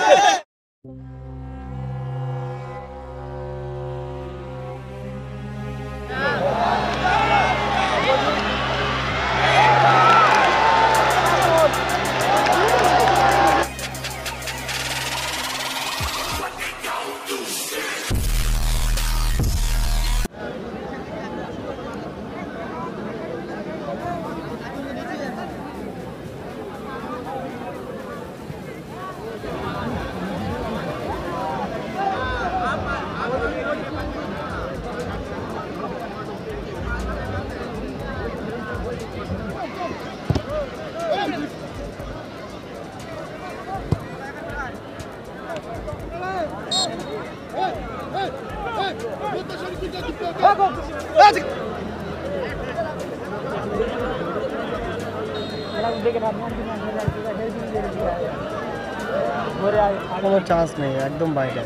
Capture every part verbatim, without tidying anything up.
কোনো চান্স নেই, একদম বাইরে।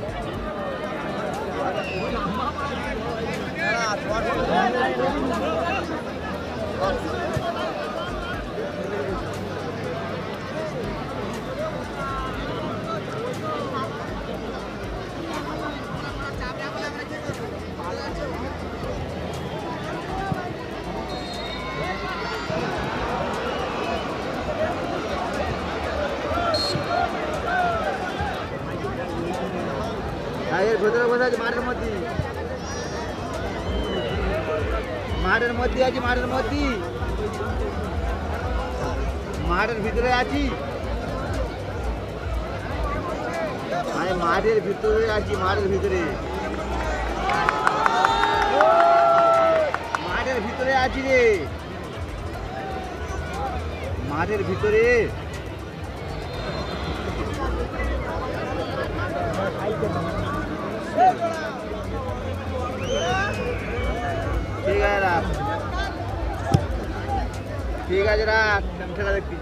ভেতরে বসে আছে মাঠের মধ্যে, মাঠের মধ্যে আছি, মাঠের মধ্যে, মাঠের ভিতরে আছি, আমি মাঠের ভিতরে আছি, মাঠের ভিতরে, মাঠের ভিতরে আছি রে, মাঠের ভিতরে। ঠিক আছে রাখ, ঠিক আছে রাখ, খেলা দেখছি।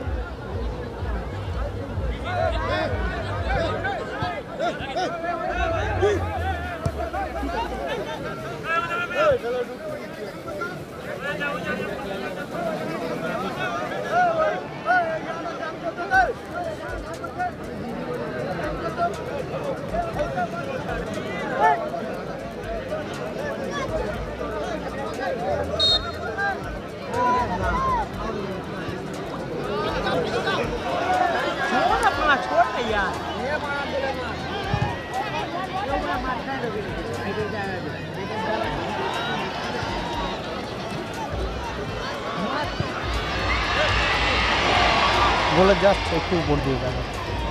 বলে যাচ্ছে একটু উপর দিয়ে গেল।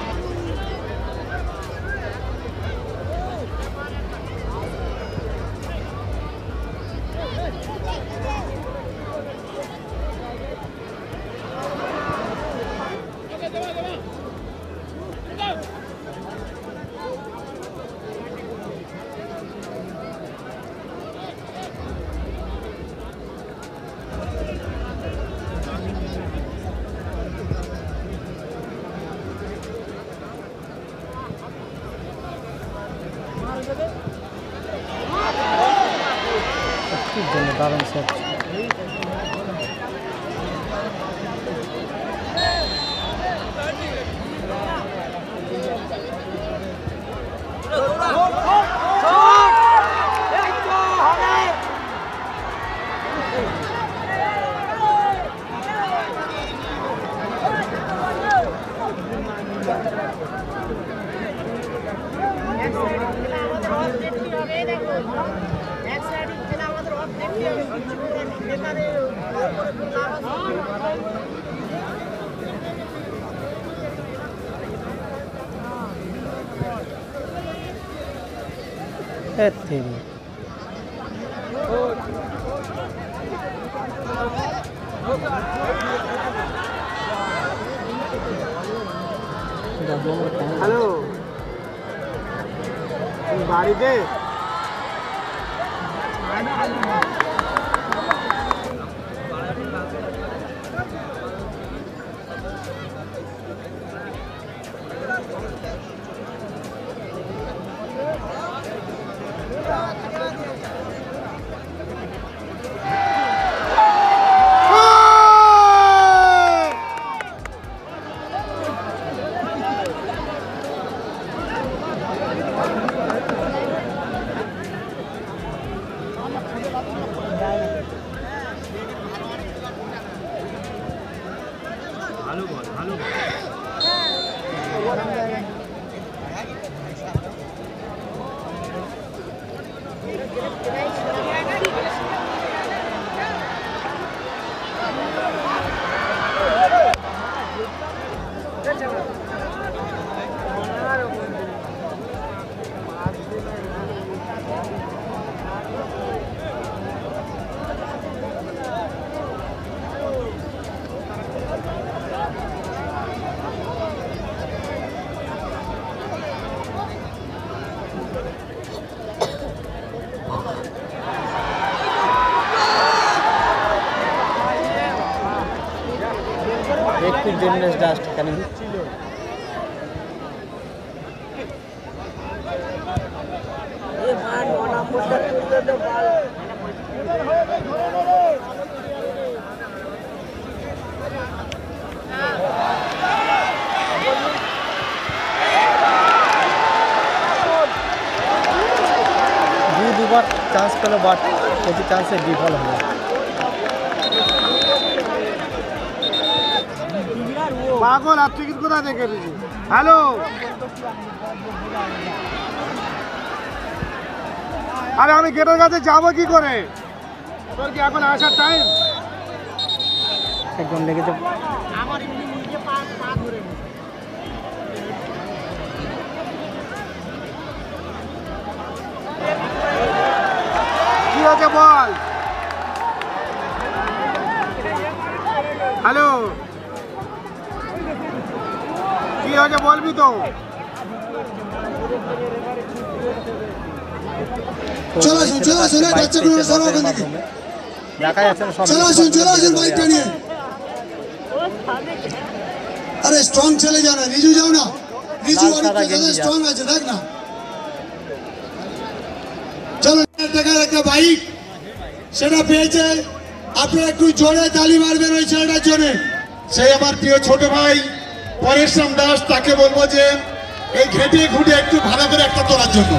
দারুণ সেট। হ্যালো, বাড়িতে খুব ডেঞ্জারাস ডাস্ট ক্যানিং। দু দুবার চান্স পেল, বাট প্রতি চান্সে বিফল হলো। পাগল আর টিকিট কোথায় দেখে দিয়েছি? হ্যালো, আরে আমি গেটের কাছে যাবো কি করে? তোর কি এখন আসার টাইম? একদম লেগেছে। কি হয়েছে বল? হ্যালো, কি হয়েছে বলবি তো? চলে আসুন, চলে আসুন, এই বাচ্চাগুলো সব ওখান থেকে। দেখা যাচ্ছে না সব। চলে আসুন, চলে আসুন বাইকটা নিয়ে। আরে স্ট্রং ছেলে যাও না, রিজু যাও না। রিজু অনেকটা স্ট্রং আছে, দেখ না। চলো, টাকার একটা বাইক সেটা পেয়েছে। আপনারা একটু জোরে তালি মারবেন ওই ছেলেটার জন্য। সেই আমার প্রিয় ছোট ভাই পরেশরাম দাস, তাকে বলবো যে এই ঘেটে ঘুটে একটু ভালো করে একটা তোলার জন্য।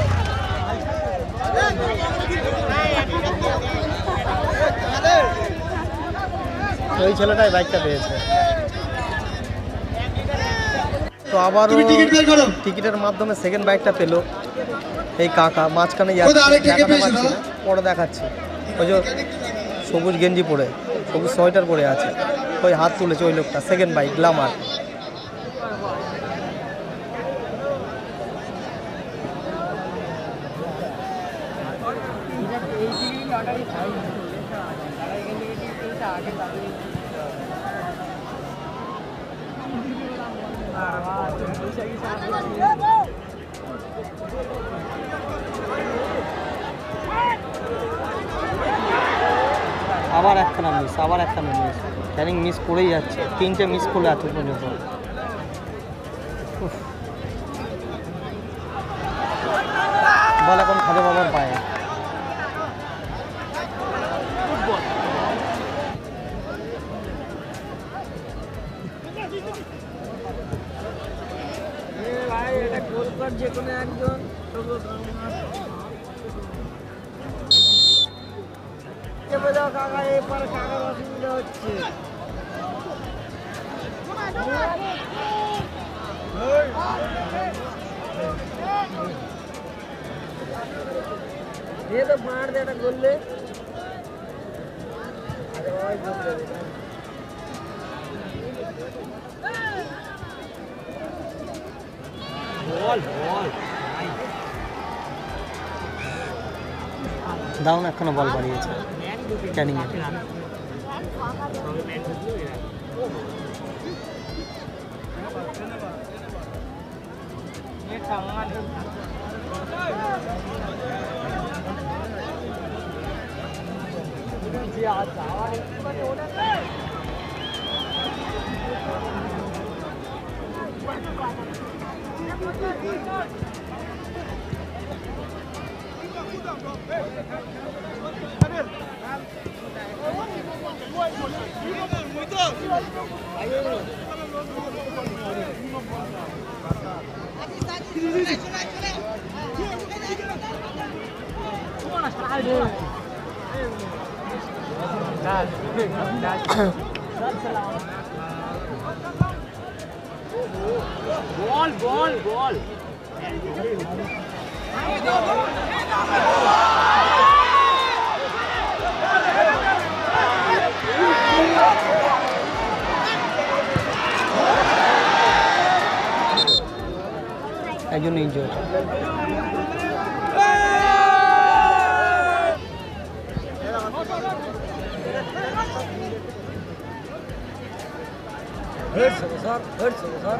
ওই ছেলেটাই বাইকটা পেয়েছে। তো আবার তুমি টিকিট বের করো। টিকিটের মাধ্যমে সেকেন্ড বাইকটা পেলো এই কাকা। মাঝখানে কোথায় আরেকটা কে দেখাতে পেয়েছে পারছি দাদা? না, পরে দেখাচ্ছি। ওই যে সবুজ গেঞ্জি পরে, সবুজ সোয়েটার পরে আছে, ওই হাত তুলেছে ওই লোকটা। Second bike Glamour. আবার একখানা মিস, আবার একখানা মিস। ক্যানিং মিস করেই যাচ্ছে, তিনটে মিস করলে এত পর্যন্ত। উফ। বল এখন খাজা বাবার পায়ে। যে কোনো একজন কাকা, এরপরে কাকার অসুবিধা হচ্ছে। দিয়ে তো মার দিয়ে একটা করলে দাও না, এখনো বল বাড়িয়েছে ক্যানিং এর। বল বল বল একজন injured. Hurts the sir, hurts the sir.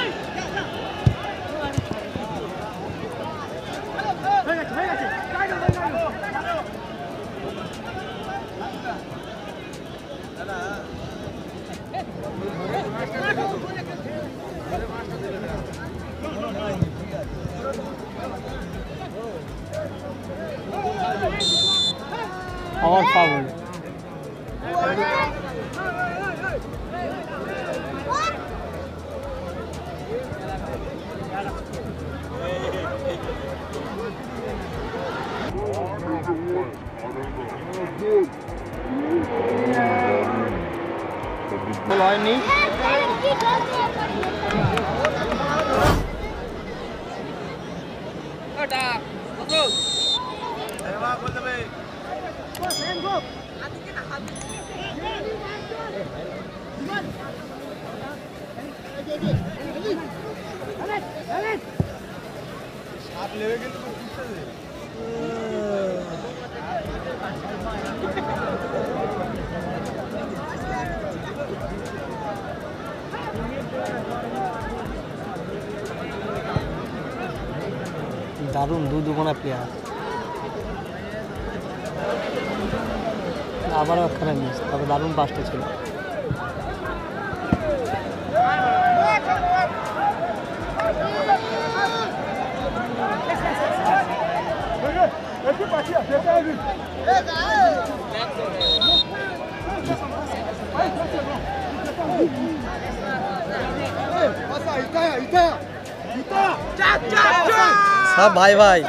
হয়ে গেছে হয়ে গেছে আবার ফাউল। গোল হয়নি। দারুণ দু দুগুণা প্লেয়ার। আবারও একখানা মিস, তবে দারুণ পাসটা ছিল। सब भाई भाई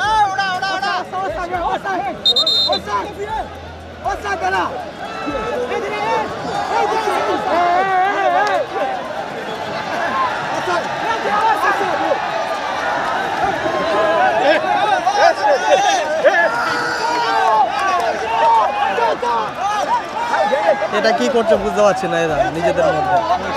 এটা কি করছে বুঝতে পারছি না এরা নিজেদের মধ্যে।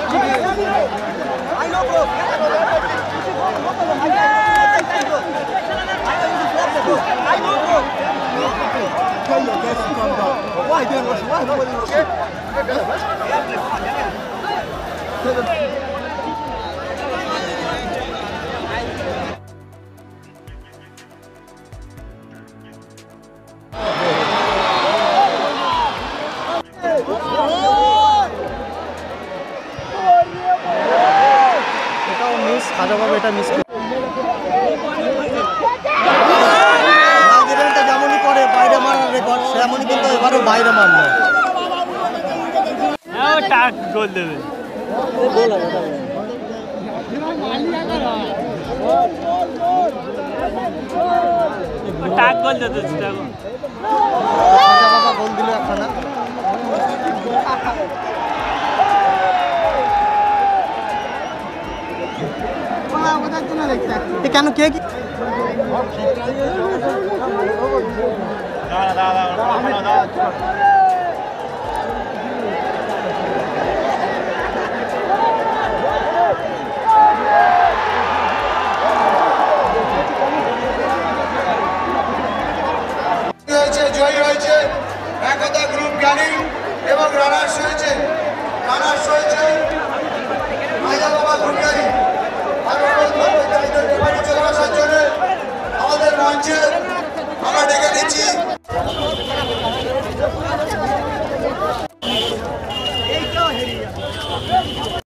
এটাও মিস, হাজারভাবে এটা মিস। যেমনই করে বাইরে মারার রেকর্ড সেমনই কিন্তু এবারও বাইরে মারলো। টাক গোল দেবে, টাক গোল দেবে, গোল দিল একখানা। কেন কে কি দাদা দাদা